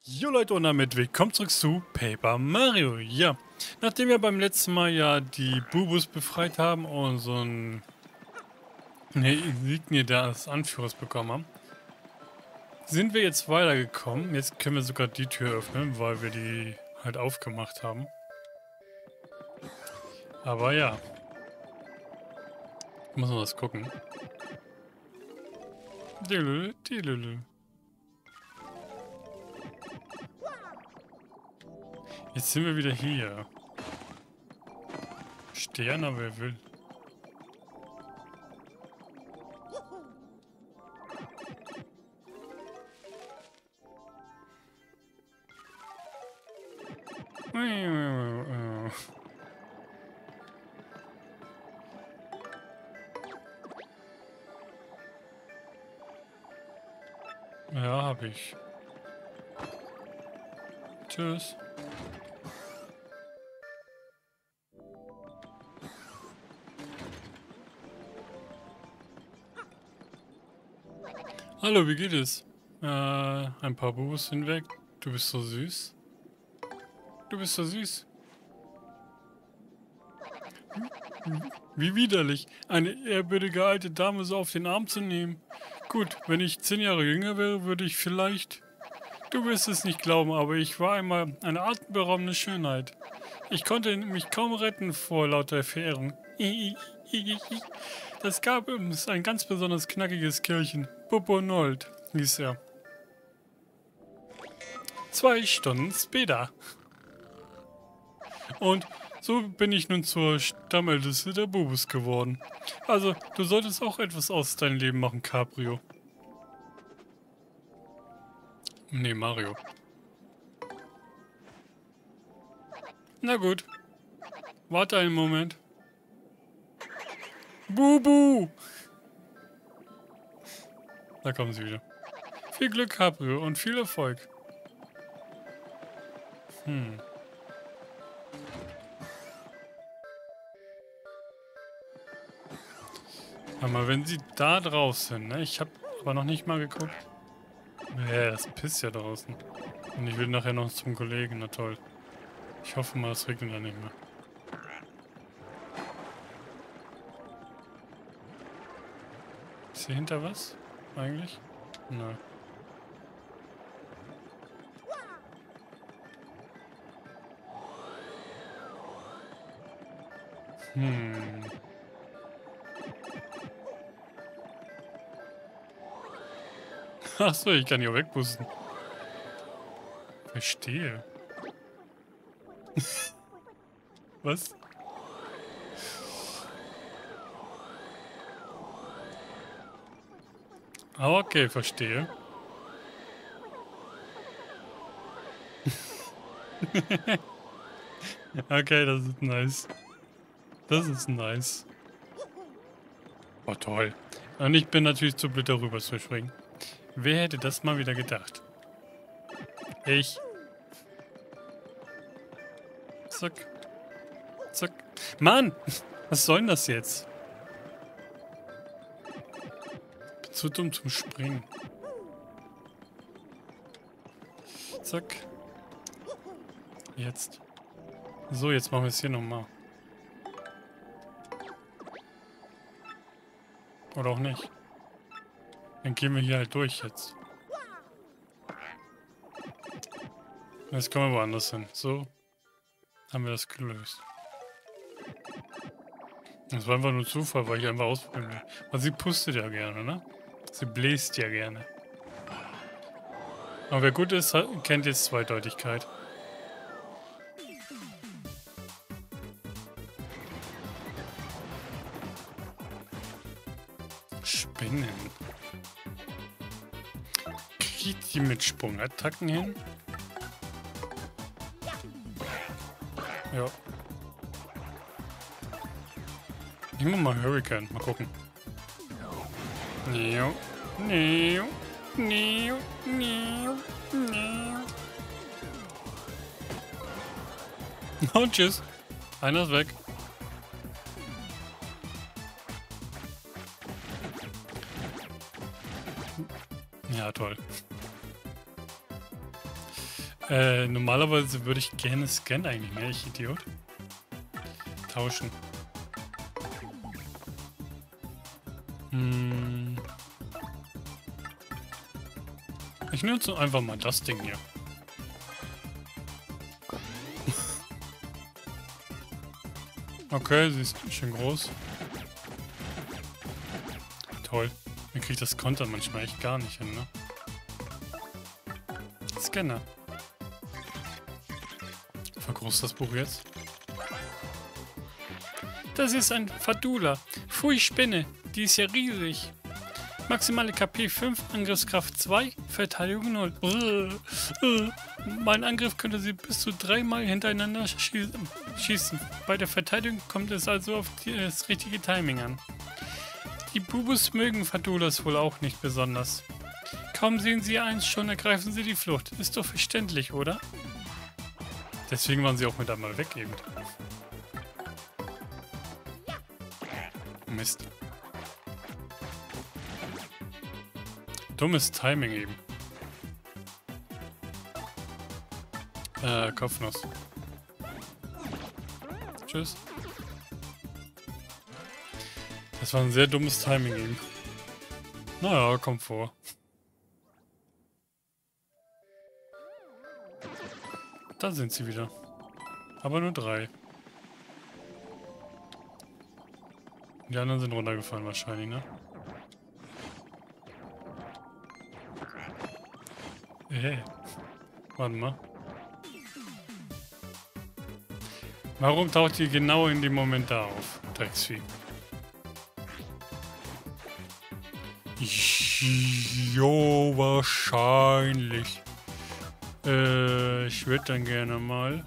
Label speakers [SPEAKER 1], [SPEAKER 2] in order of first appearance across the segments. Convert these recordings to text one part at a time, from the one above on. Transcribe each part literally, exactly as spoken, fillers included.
[SPEAKER 1] Jo Leute, und damit willkommen zurück zu Paper Mario. Ja, nachdem wir beim letzten Mal ja die Bubus befreit haben und so ein eine Insignie des Anführers bekommen haben, sind wir jetzt weitergekommen. Jetzt können wir sogar die Tür öffnen, weil wir die halt aufgemacht haben. Aber ja, muss man was gucken. Dilülü, dilülü. Jetzt sind wir wieder hier. Stern, wer will. Ja, hab ich. Tschüss. Hallo, wie geht es? Äh, ein paar Bubus hinweg. Du bist so süß. Du bist so süß. Wie widerlich, eine ehrwürdige alte Dame so auf den Arm zu nehmen. Gut, wenn ich zehn Jahre jünger wäre, würde ich vielleicht... Du wirst es nicht glauben, aber ich war einmal eine atemberaubende Schönheit. Ich konnte mich kaum retten vor lauter Verehrung. Das gab uns ein ganz besonders knackiges Kerlchen. Bobo Nold hieß er. Zwei Stunden später. Und so bin ich nun zur Stammälteste der Bubus geworden. Also, du solltest auch etwas aus deinem Leben machen, Cabrio. Nee, Mario. Na gut. Warte einen Moment. Bubu! Da kommen sie wieder. Viel Glück, Cabrio, und viel Erfolg. Hm. Aber wenn sie da draußen sind, ne? Ich habe aber noch nicht mal geguckt. Ja, das pisst ja draußen. Und ich will nachher noch zum Kollegen, na toll. Ich hoffe mal, es regnet dann nicht mehr. Ist hier hinter was? Eigentlich? Nein. Hm. Achso, ich kann hier wegpusten. Verstehe. Was? Okay, verstehe. Okay, das ist nice. Das ist nice. Oh, toll. Und ich bin natürlich zu blöd, darüber zu springen. Wer hätte das mal wieder gedacht? Ich. Zack. Zack. Mann! Was soll denn das jetzt? Bin zu dumm zum Springen. Zack. Jetzt. So, jetzt machen wir es hier nochmal. Oder auch nicht. Dann gehen wir hier halt durch jetzt. Jetzt kommen wir woanders hin. So haben wir das gelöst. Das war einfach nur Zufall, weil ich einfach ausprobieren will. Aber sie pustet ja gerne, ne? Sie bläst ja gerne. Aber wer gut ist, kennt jetzt Zweideutigkeit. Spinnen. Kriegt die mit Sprungattacken hin? Ja. Ich mach mal Hurricane. Mal gucken. Neo. Neo. Neo. Neo. Neo. Und tschüss. Einer ist weg. Ja, toll. Äh, normalerweise würde ich gerne scannen eigentlich, ne? Ich Idiot. Tauschen. Hm. Ich nutze einfach mal das Ding hier. Okay, sie ist schön groß. Toll. Mir kriegt das Kontern manchmal echt gar nicht hin, ne? Scanner. Vergroß das Buch jetzt. Das ist ein Fadula. Pfui, Spinne. Die ist ja riesig. Maximale K P fünf, Angriffskraft zwei, Verteidigung null. Uh, uh. Mein Angriff könnte sie bis zu dreimal hintereinander schießen. schießen. Bei der Verteidigung kommt es also auf die, das richtige Timing an. Die Bubus mögen Fadulas wohl auch nicht besonders. Kaum sehen sie eins, schon ergreifen sie die Flucht. Ist doch verständlich, oder? Deswegen waren sie auch mit einmal weg eben. Mist. Dummes Timing eben. Äh, Kopfnuss. Tschüss. Das war ein sehr dummes Timing eben. Naja, kommt vor. Da sind sie wieder. Aber nur drei. Die anderen sind runtergefallen wahrscheinlich, ne? Hey. Warte mal. Warum taucht die genau in dem Moment da auf? Drecksvieh. Jo, wahrscheinlich. Äh, ich würde dann gerne mal.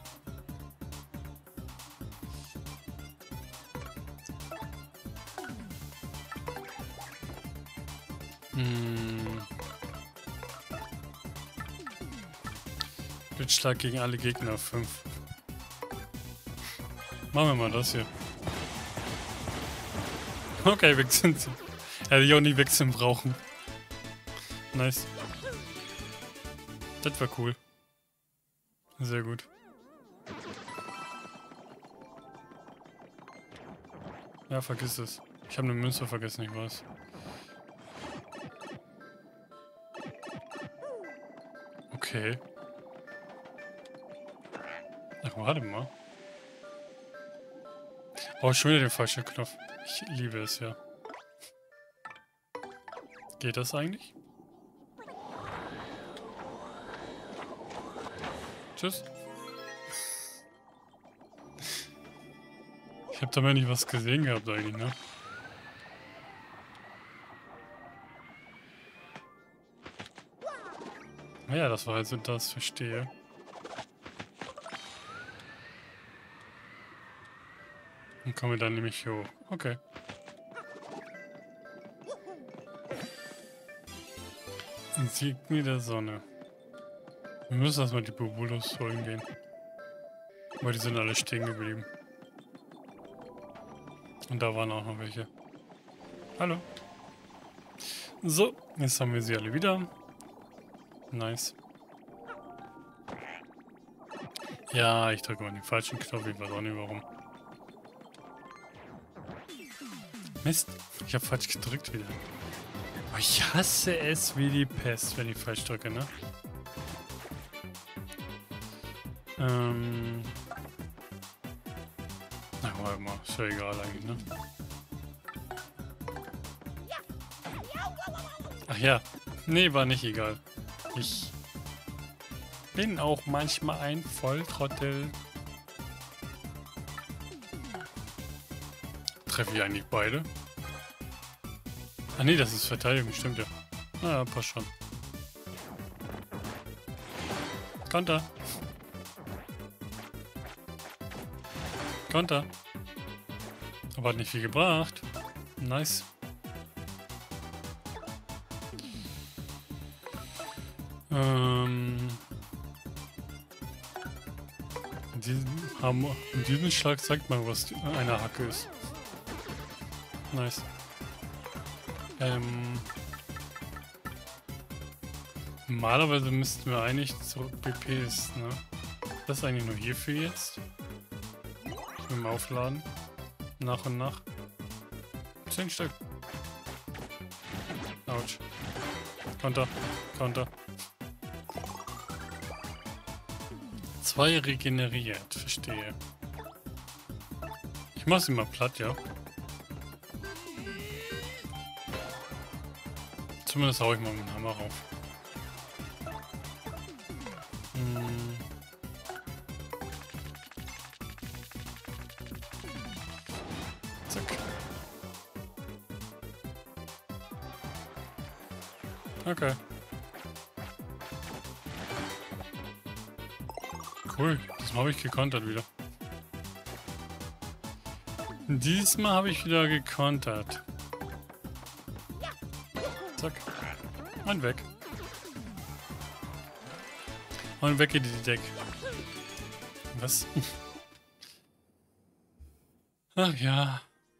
[SPEAKER 1] Hm. Blitzschlag gegen alle Gegner auf fünf. Machen wir mal das hier. Okay, weg sind sie. Hätte ich auch nie wechseln brauchen. Nice. Das war cool. Sehr gut. Ja, vergiss es. Ich habe eine Münze vergessen, ich weiß. Okay. Ach, warte mal. Oh, schon wieder den falschen Knopf. Ich liebe es, ja. Geht das eigentlich? Tschüss. Ich hab da mal nicht was gesehen gehabt eigentlich, ne? Naja, das war also das, verstehe. Dann kommen wir dann nämlich hoch. Okay. Insignie der Sonne. Wir müssen erstmal die Bubulos holen gehen. Weil die sind alle stehen geblieben. Und da waren auch noch welche. Hallo. So, jetzt haben wir sie alle wieder. Nice. Ja, ich drücke mal den falschen Knopf. Ich weiß auch nicht warum. Mist, ich habe falsch gedrückt wieder. Oh, ich hasse es wie die Pest, wenn ich falsch drücke, ne? Ähm. Na, warte mal, ist ja egal eigentlich, ne? Ach ja, nee, war nicht egal. Ich bin auch manchmal ein Volltrottel. Treffe ich eigentlich beide? Ah nee, das ist Verteidigung, stimmt ja. Na, passt schon. Konter. Konter. Aber hat nicht viel gebracht. Nice. Ähm. In diesem, haben, in diesem Schlag zeigt man, was eine Hacke ist. Nice. Ähm. Normalerweise müssten wir eigentlich zurück B Ps, ne? Das ist eigentlich nur hierfür jetzt. Mit dem Aufladen. Nach und nach. Zehn Stück. Autsch. Konter. Konter. Zwei regeneriert. Verstehe. Ich mach sie mal platt, ja. Zumindest hau ich mal mit dem Hammer rauf. Hm. Zack. Okay. Cool. Diesmal habe ich gekontert wieder. Diesmal habe ich wieder gekontert. Zack. Und weg. Und weg geht die Deck. Was? Ach ja.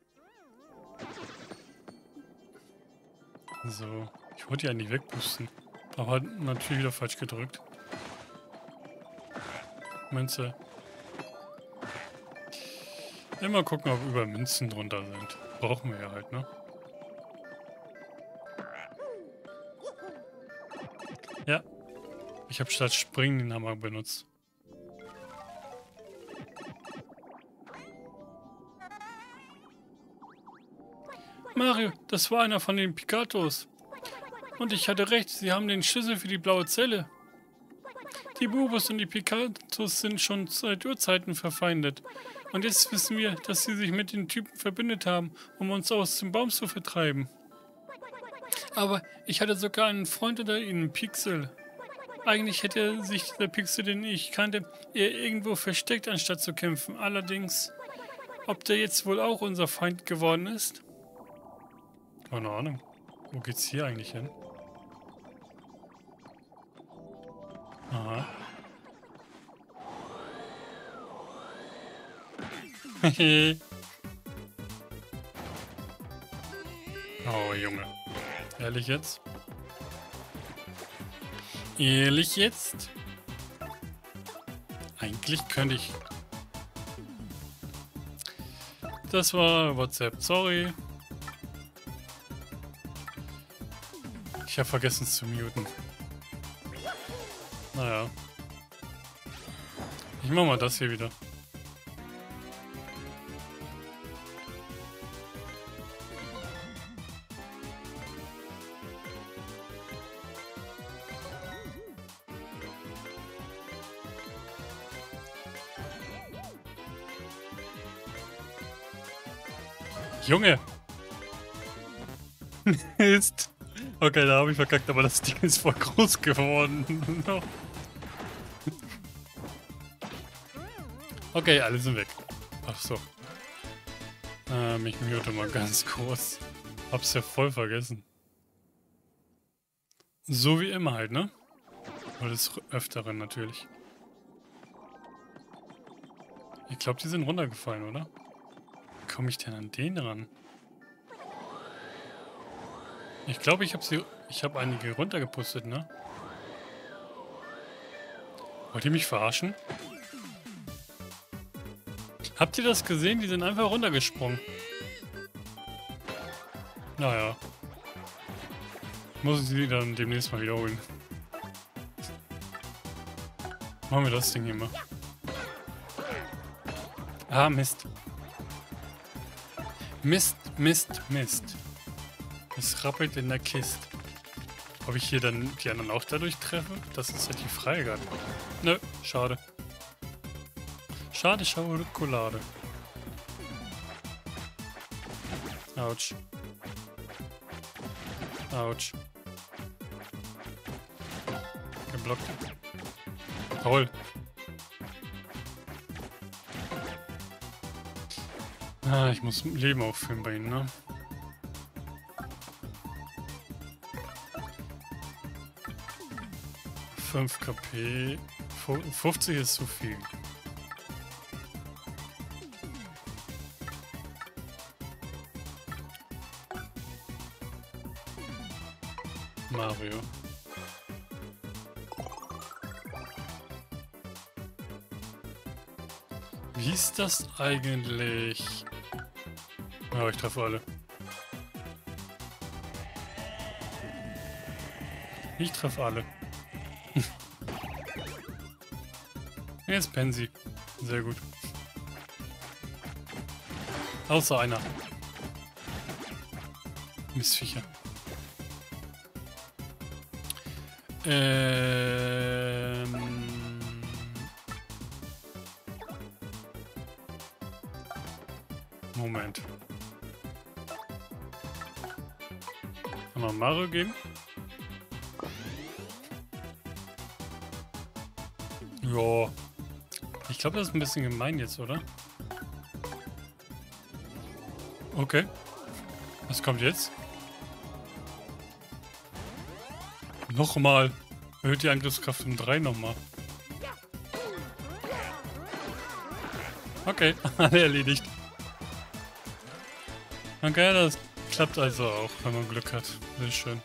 [SPEAKER 1] So. Ich wollte die eigentlich wegboosten. Aber natürlich wieder falsch gedrückt. Münze. Immer gucken, ob überall Münzen drunter sind. Brauchen wir ja halt, ne? Ja. Ich habe statt Springen den Hammer benutzt. Mario, das war einer von den Picatos. Und ich hatte recht, sie haben den Schlüssel für die blaue Zelle. Die Bubus und die Picatos sind schon seit Urzeiten verfeindet. Und jetzt wissen wir, dass sie sich mit den Typen verbündet haben, um uns aus dem Baum zu vertreiben. Aber ich hatte sogar einen Freund unter ihnen, Pixel. Eigentlich hätte sich der Pixel, den ich kannte, eher irgendwo versteckt, anstatt zu kämpfen. Allerdings, ob der jetzt wohl auch unser Feind geworden ist? Keine Ahnung. Wo geht's hier eigentlich hin? Aha. Oh, Junge. Ehrlich jetzt? Ehrlich jetzt? Eigentlich könnte ich... Das war WhatsApp, sorry. Ich habe vergessen es zu muten. Naja. Ich mach mal das hier wieder. Junge! Mist! Okay, da habe ich verkackt, aber das Ding ist voll groß geworden. Okay, alle sind weg. Ach so. Ähm, ich mute mal ganz kurz. Hab's ja voll vergessen. So wie immer halt, ne? Oder des Öfteren natürlich. Ich glaube, die sind runtergefallen, oder? Wie komme ich denn an den ran? Ich glaube, ich habe sie... Ich habe einige runtergepustet, ne? Wollt ihr mich verarschen? Habt ihr das gesehen? Die sind einfach runtergesprungen. Naja. Muss ich sie dann demnächst mal wiederholen. Machen wir das Ding hier mal. Ah, Mist. Mist, Mist, Mist. Es rappelt in der Kiste. Ob ich hier dann die anderen auch dadurch treffe? Das ist ja die Frage. Nö, schade. Schade, Schokolade. Autsch. Autsch. Geblockt. Toll. Ah, ich muss Leben auffüllen bei ihnen, ne? fünf KP. fünfzig ist zu viel. Mario. Wie ist das eigentlich? Ja, ich treffe alle. Ich treffe alle. Jetzt pennen sie. Sehr gut. Außer einer. Missviecher. Ähm... Moment. Kann man Mario geben? Ja. Ich glaube, das ist ein bisschen gemein jetzt, oder? Okay. Was kommt jetzt? Nochmal. Erhöht die Angriffskraft um drei nochmal. Okay, alle erledigt. Okay, das klappt also auch, wenn man Glück hat. Sehr schön.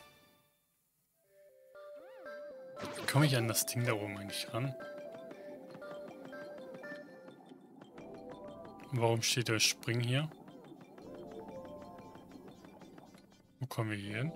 [SPEAKER 1] Wie komme ich an das Ding da oben eigentlich ran? Warum steht der Spring hier? Wo kommen wir hier hin?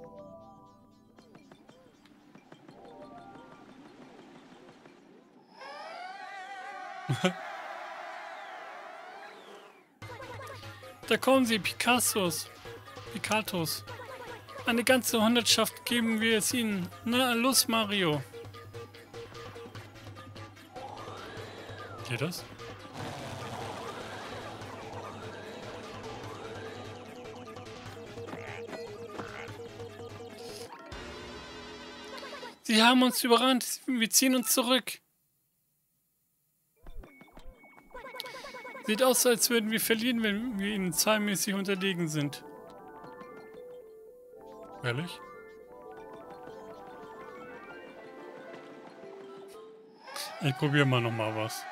[SPEAKER 1] Da kommen sie, Picassos. Picatos. Eine ganze Hundertschaft geben wir es ihnen. Na, los, Mario. Geht das? Sie haben uns überrannt. Wir ziehen uns zurück. Sieht aus, als würden wir verlieren, wenn wir ihnen zahlmäßig unterlegen sind. Ehrlich? Ich probiere mal noch mal was.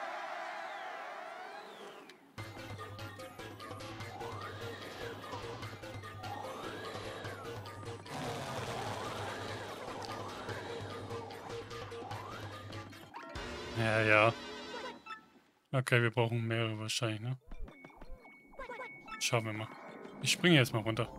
[SPEAKER 1] Ja, ja. Okay, wir brauchen mehrere wahrscheinlich, ne? Schauen wir mal. Ich springe jetzt mal runter.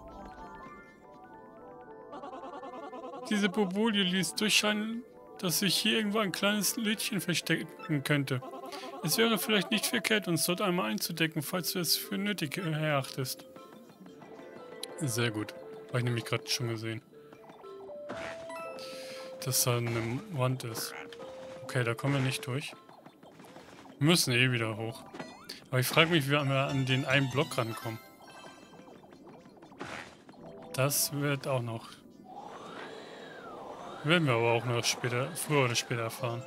[SPEAKER 1] Diese Bobolio ließ durchscheinen, dass sich hier irgendwo ein kleines Liedchen verstecken könnte. Es wäre vielleicht nicht verkehrt, uns dort einmal einzudecken, falls du es für nötig erachtest. Sehr gut. Habe ich nämlich gerade schon gesehen. Dass da eine Wand ist. Okay, da kommen wir nicht durch. Wir müssen eh wieder hoch. Aber ich frage mich, wie wir an den einen Block rankommen. Das wird auch noch... Werden wir aber auch noch später, früher oder später erfahren.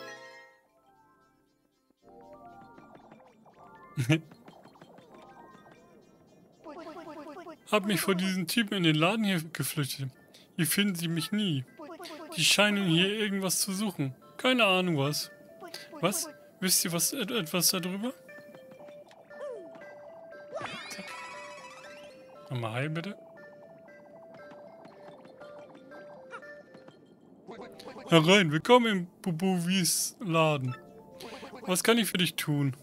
[SPEAKER 1] Hab mich vor diesen Typen in den Laden hier geflüchtet. Hier finden sie mich nie. Die scheinen hier irgendwas zu suchen. Keine Ahnung was. Was? Wisst ihr was etwas darüber? Nochmal Hi bitte. Herein, willkommen im Bobovis Laden. Was kann ich für dich tun?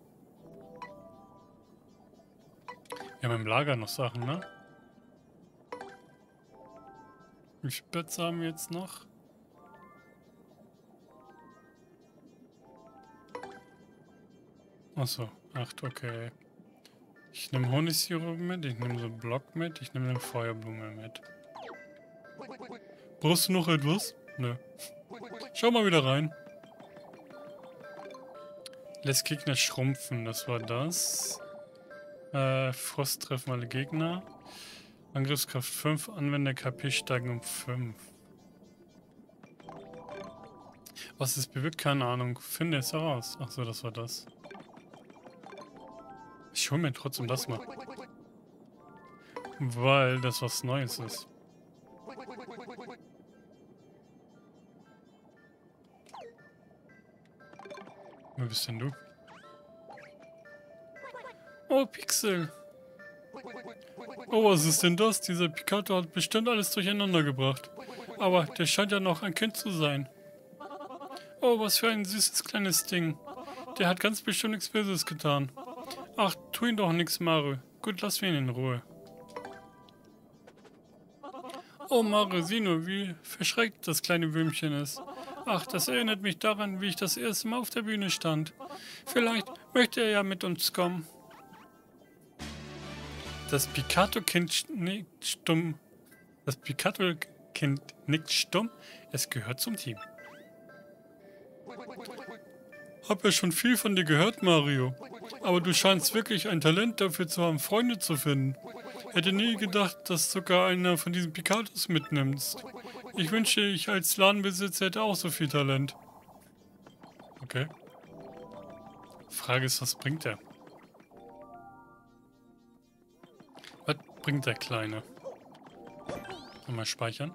[SPEAKER 1] Wir haben im Lager noch Sachen, ne? Wie viele Plätze haben wir jetzt noch? Achso, acht, okay. Ich nehme Honigsirup mit, ich nehme so einen Block mit, ich nehme eine Feuerblume mit. Brauchst du noch etwas? Nö. Schau mal wieder rein. Lässt Gegner schrumpfen, das war das. Äh, Frost treffen alle Gegner. Angriffskraft fünf, Anwender K P steigen um fünf. Was es bewirkt, keine Ahnung. Finde es heraus. Achso, das war das. Ich hole mir trotzdem das mal. Weil das was Neues ist. Wo bist denn du? Oh, Pixel. Oh, was ist denn das? Dieser Picato hat bestimmt alles durcheinander gebracht. Aber der scheint ja noch ein Kind zu sein. Oh, was für ein süßes kleines Ding. Der hat ganz bestimmt nichts Böses getan. Ach, tu ihn doch nichts, Mario. Gut, lass ihn in Ruhe. Oh, Mario, sieh nur, wie verschreckt das kleine Würmchen ist. Ach, das erinnert mich daran, wie ich das erste Mal auf der Bühne stand. Vielleicht möchte er ja mit uns kommen. Das Pikato-Kind nickt stumm. Das Pikato-Kind nickt stumm. Es gehört zum Team. Hab ja schon viel von dir gehört, Mario. Aber du scheinst wirklich ein Talent dafür zu haben, Freunde zu finden. Hätte nie gedacht, dass sogar einer von diesen Pikatos mitnimmst. Ich wünschte, ich als Ladenbesitzer hätte auch so viel Talent. Okay. Frage ist, was bringt er? Was bringt der Kleine? Nochmal speichern.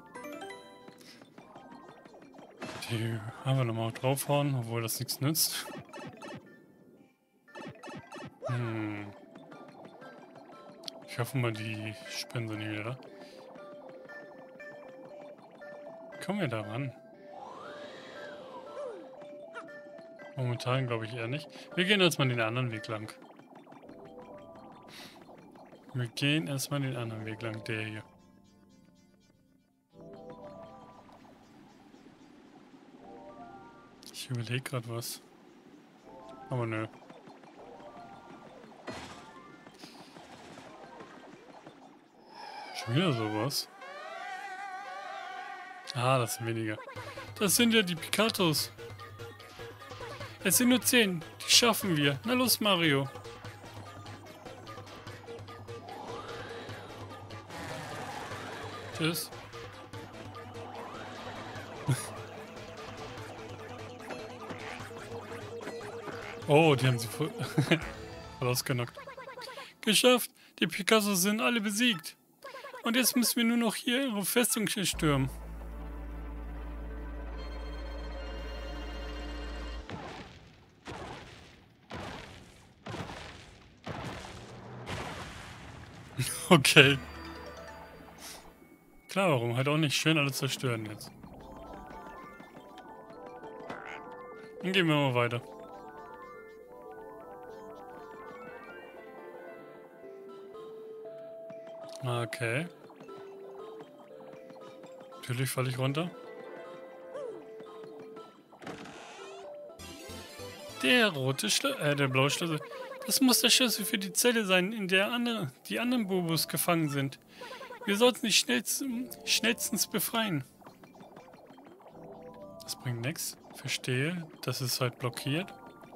[SPEAKER 1] Die haben wir nochmal draufhauen, obwohl das nichts nützt. Hm. Ich hoffe mal, die Spinnen sind nicht wieder da. Kommen wir da ran? Momentan glaube ich eher nicht. Wir gehen erstmal den anderen Weg lang. Wir gehen erstmal den anderen Weg lang, der hier. Ich überlege gerade was. Aber nö. Schon wieder sowas. Ah, das sind weniger. Das sind ja die Pikatos. Es sind nur zehn. Die schaffen wir. Na los, Mario. Tschüss. Oh, die haben sie voll, voll ausgenockt. Geschafft. Die Picassos sind alle besiegt. Und jetzt müssen wir nur noch hier ihre Festung stürmen. Okay. Klar, warum? Halt auch nicht schön alles zerstören jetzt. Dann gehen wir mal weiter. Okay. Natürlich falle ich runter. Der rote Schlüssel, äh, der blaue Schlüssel. Das muss der Schlüssel für die Zelle sein, in der andere, die anderen Bobos gefangen sind. Wir sollten die schnellst, schnellstens befreien. Das bringt nichts. Verstehe. Das ist halt blockiert.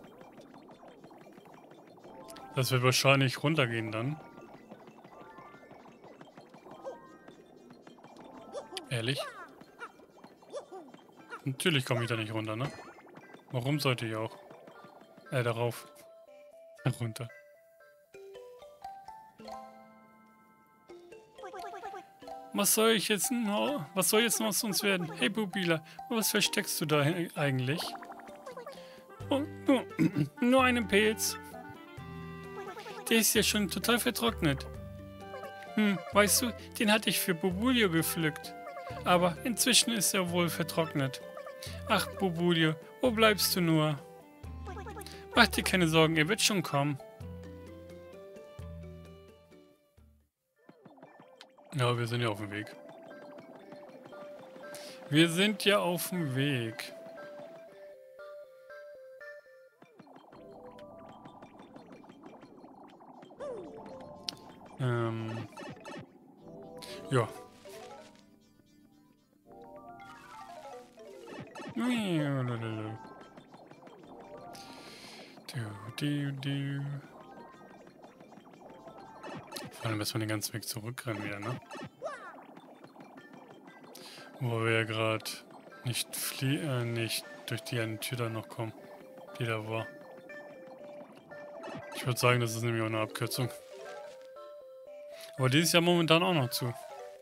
[SPEAKER 1] Das wird wahrscheinlich runtergehen dann. Ehrlich? Natürlich komme ich da nicht runter, ne? Warum sollte ich auch? Äh, darauf. Runter. Was soll ich jetzt noch? Was soll jetzt noch aus uns werden? Hey Bubila, was versteckst du da eigentlich? Oh, nur, nur einen Pilz. Der ist ja schon total vertrocknet. Hm, weißt du, den hatte ich für Bubulio gepflückt. Aber inzwischen ist er wohl vertrocknet. Ach, Bubulio, wo bleibst du nur? Mach dir keine Sorgen, er wird schon kommen. Ja, wir sind ja auf dem Weg. Wir sind ja auf dem Weg. Ähm. Ja. Du, du, du. Vor allem müssen wir den ganzen Weg zurückrennen wieder, ne? Wo wir ja gerade nicht flie äh, nicht durch die eine Tür da noch kommen, die da war. Ich würde sagen, das ist nämlich auch eine Abkürzung. Aber die ist ja momentan auch noch zu.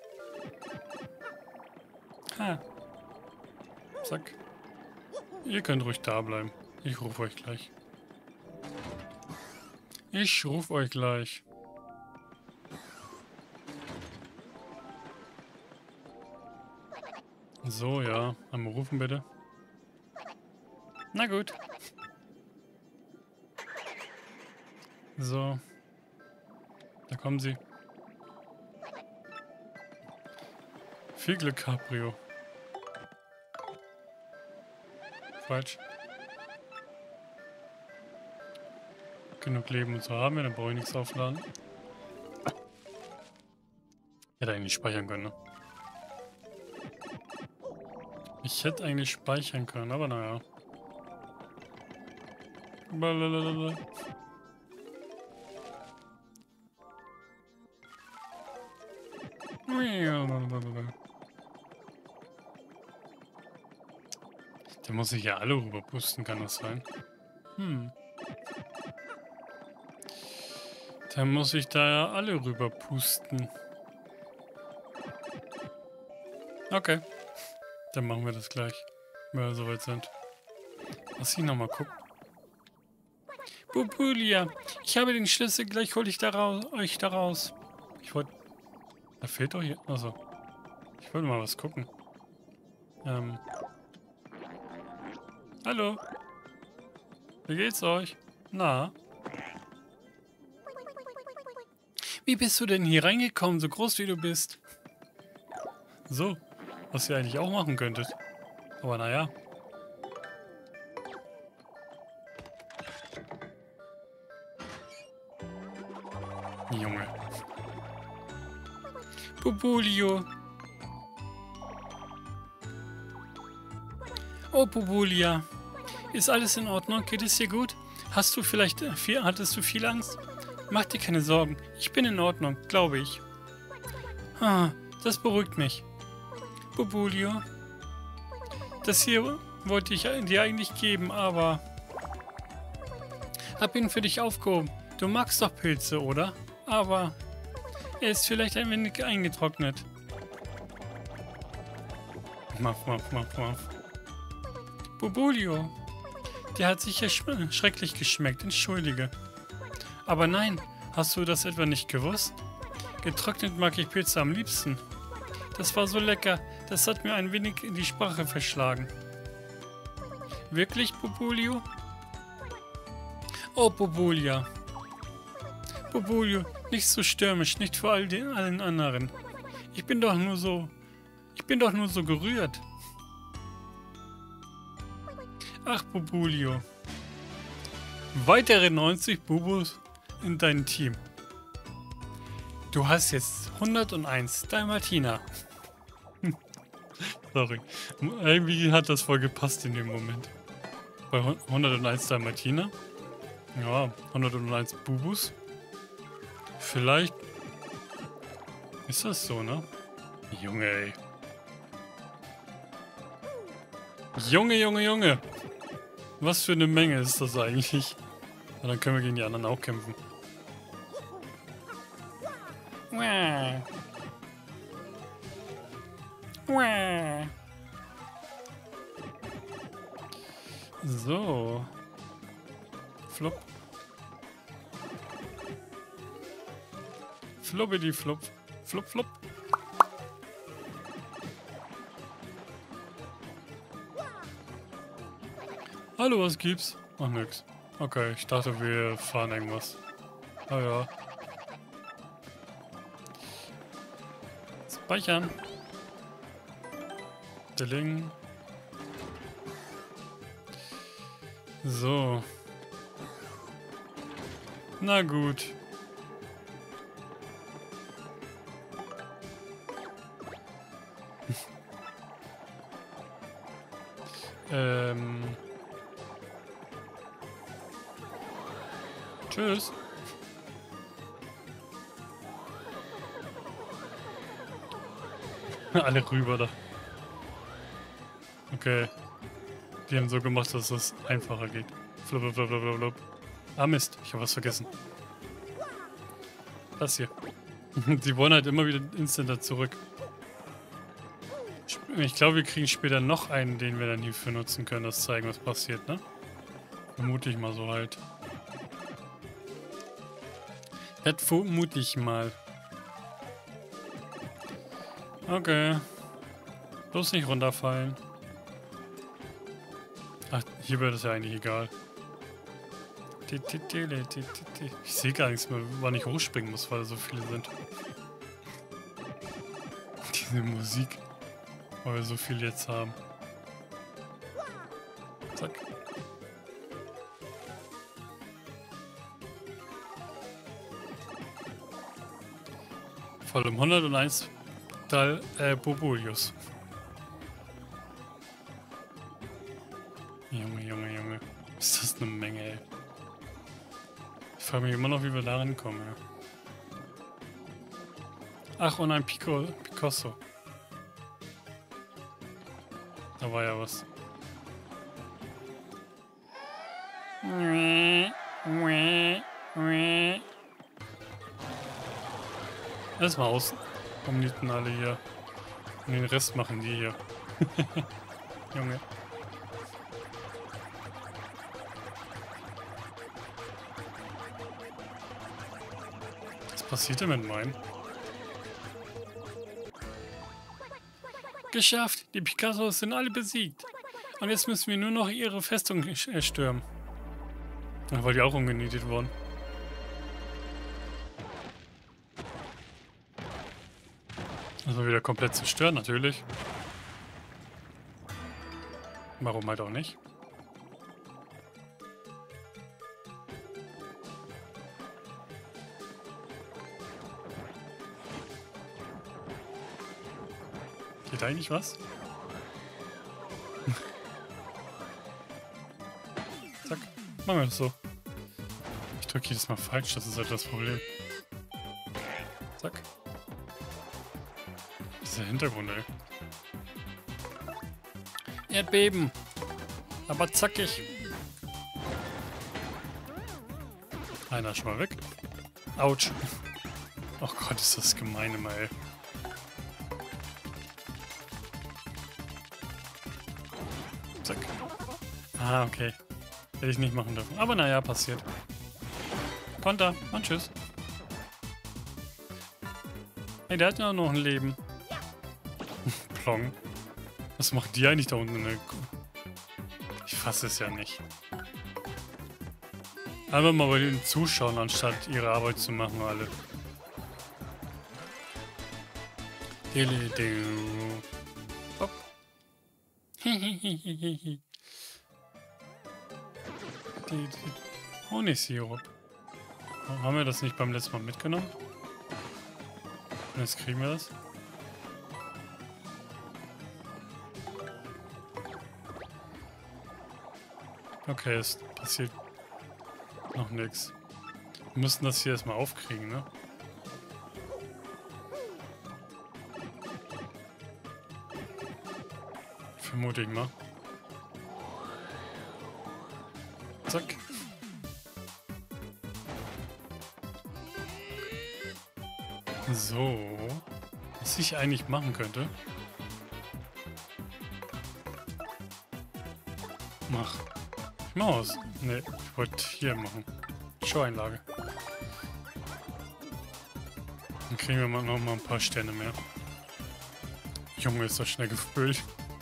[SPEAKER 1] Ha. Zack. Ihr könnt ruhig da bleiben. Ich rufe euch gleich. Ich rufe euch gleich. So, ja. Einmal rufen bitte. Na gut. So. Da kommen sie. Viel Glück, Cabrio. Falsch. Genug Leben und so haben wir, dann brauche ich nichts aufladen. Hätte eigentlich speichern können, ne? Ich hätte eigentlich speichern können, aber naja. Blablabla. Da muss ich ja alle rüber pusten, kann das sein? Hm. Da muss ich da ja alle rüber pusten. Okay. Dann machen wir das gleich, wenn wir soweit sind. Lass ich nochmal gucken. Bubulia, ich habe den Schlüssel, gleich hole ich da raus, euch da raus. Ich wollte... Da fehlt doch hier... Also. Ich wollte mal was gucken. Ähm. Hallo. Wie geht's euch? Na? Wie bist du denn hier reingekommen, so groß wie du bist? So. Was ihr eigentlich auch machen könntet. Aber naja. Junge. Bubulio. Oh, Bubulia. Ist alles in Ordnung? Geht es dir gut? Hast du vielleicht viel, hattest du viel Angst? Mach dir keine Sorgen. Ich bin in Ordnung, glaube ich. Ah, das beruhigt mich. Bubulio. Das hier wollte ich dir eigentlich geben, aber... Hab ihn für dich aufgehoben. Du magst doch Pilze, oder? Aber... Er ist vielleicht ein wenig eingetrocknet. Muff, muff, muff, muff. Bubulio. Der hat sicher sch schrecklich geschmeckt, entschuldige. Aber nein, hast du das etwa nicht gewusst? Getrocknet mag ich Pilze am liebsten. Das war so lecker, das hat mir ein wenig in die Sprache verschlagen. Wirklich, Bubulio? Oh, Bubulia. Bubulio, nicht so stürmisch, nicht vor all den allen anderen. Ich bin doch nur so... Ich bin doch nur so gerührt. Ach, Bubulio. Weitere neunzig Bubus in deinem Team. Du hast jetzt hunderteins Dalmatiner. Sorry. Irgendwie hat das voll gepasst in dem Moment. Bei hunderteins Dalmatiner. Ja, hunderteins Bubus. Vielleicht ist das so, ne? Junge, ey. Junge, Junge, Junge. Was für eine Menge ist das eigentlich? Na, dann können wir gegen die anderen auch kämpfen. Uah. Uah. So. Flop. Floppidi flop. Flop, flop. Hallo, was gibt's? Ach, nix. Okay, ich dachte, wir fahren irgendwas. Ah ja. Speichern. Dilling. So. Na gut. ähm. Tschüss. Alle rüber da. Okay. Die haben so gemacht, dass es einfacher geht. Flop, flop, flop, flop, flop. Ah Mist, ich habe was vergessen. Das hier. Die wollen halt immer wieder instant zurück. Ich glaube, wir kriegen später noch einen, den wir dann hierfür nutzen können, das zeigen, was passiert, ne? Vermute ich mal so halt. Das vermute ich mal. Okay. Bloß nicht runterfallen. Ach, hier wird es ja eigentlich egal. Ich sehe gar nichts mehr, wann ich hochspringen muss, weil so viele sind. Diese Musik, weil wir so viel jetzt haben. Zack. Voll um hunderteins Teil äh, Bobulius. Junge, Junge, Junge. Ist das eine Menge, ey. Ich frage mich immer noch, wie wir da rankommen, ja. Ach, und ein Pico, Picasso. Da war ja was. Erstmal aus. Kommuten alle hier. Und den Rest machen die hier. Junge. Was passiert denn mit meinem? Geschafft! Die Picassos sind alle besiegt. Und jetzt müssen wir nur noch ihre Festung stürmen. Ach, weil die auch umgenietet wurden. Also wieder komplett zerstört, natürlich. Warum halt auch nicht? Geht eigentlich was? Zack. Machen wir das so. Ich drücke jedes Mal falsch, das ist halt das Problem. Zack. Dieser Hintergrund, ey. Erdbeben. Aber zackig. Einer ist schon mal weg. Autsch. Oh Gott, ist das gemein immer, ey. Zack. Ah, okay. Hätte ich nicht machen dürfen. Aber naja, passiert. Konter. Und tschüss. Hey, der hat ja noch ein Leben. Plong. Was macht die eigentlich da unten in der Kuh? Ich fasse es ja nicht. Einfach mal bei den Zuschauern, anstatt ihre Arbeit zu machen, alle. Hopp. Honigsirup. Haben wir das nicht beim letzten Mal mitgenommen? Und jetzt kriegen wir das. Okay, es passiert noch nichts. Wir müssen das hier erstmal aufkriegen, ne? Vermute ich mal. Zack. So. Was ich eigentlich machen könnte. Mach. Ich mach was. Ne, ich wollte hier machen. Show-Einlage. Dann kriegen wir mal noch mal ein paar Sterne mehr. Junge, ist das schnell gefüllt.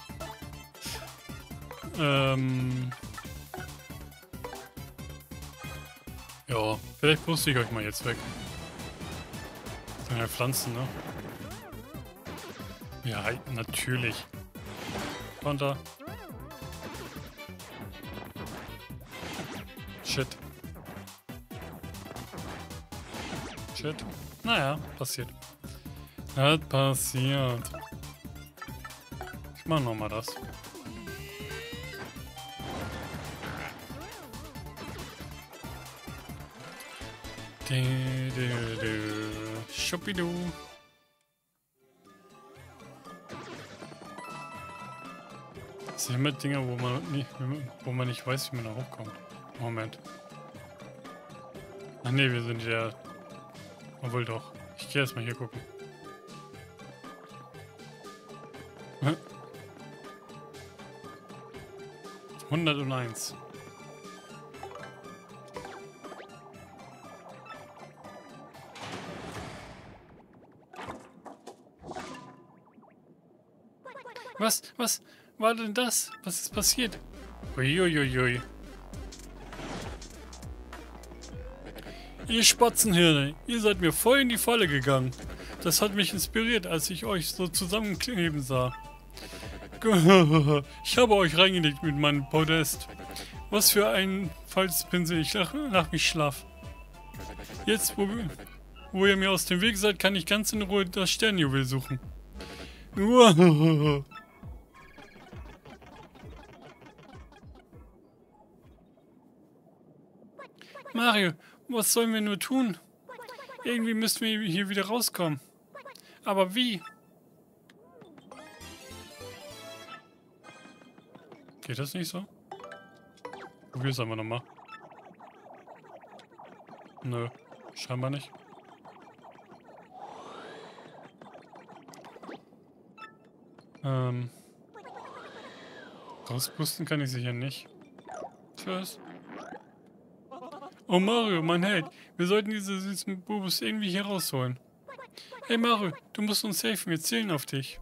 [SPEAKER 1] Ähm. Ja, vielleicht puste ich euch mal jetzt weg. Das sind ja Pflanzen, ne? Ja, natürlich. Konter. Shit. Shit. Naja, passiert. Hat passiert. Ich mach nochmal das. Du, du, du. Schuppidu. Das sind immer Dinger, wo man nicht, wo man nicht weiß, wie man da hochkommt. Moment. Ach ne, wir sind ja... Obwohl doch. Ich gehe erstmal hier gucken. Hm? hunderteins. Was? Was war denn das? Was ist passiert? Uiuiui. Ihr Spatzenhirne, ihr seid mir voll in die Falle gegangen. Das hat mich inspiriert, als ich euch so zusammenkleben sah. Ich habe euch reingelegt mit meinem Podest. Was für ein Falzpinsel, ich lach, lach mich schlaff. Jetzt, wo, wo ihr mir aus dem Weg seid, kann ich ganz in Ruhe das Sternjuwel suchen. Mario, was sollen wir nur tun? Irgendwie müssen wir hier wieder rauskommen. Aber wie? Geht das nicht so? Probier's einfach nochmal. Nö, scheinbar nicht. Ähm. Rauspusten kann ich sicher nicht. Tschüss. Oh Mario, mein Held. Wir sollten diese süßen Bubus irgendwie hier rausholen. Hey Mario, du musst uns helfen. Wir zählen auf dich.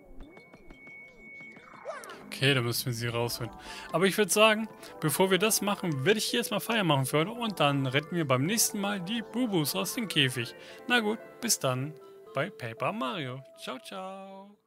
[SPEAKER 1] Okay, dann müssen wir sie rausholen. Aber ich würde sagen, bevor wir das machen, werde ich hier erstmal Feier machen für heute. Und dann retten wir beim nächsten Mal die Bubus aus dem Käfig. Na gut, bis dann bei Paper Mario. Ciao, ciao.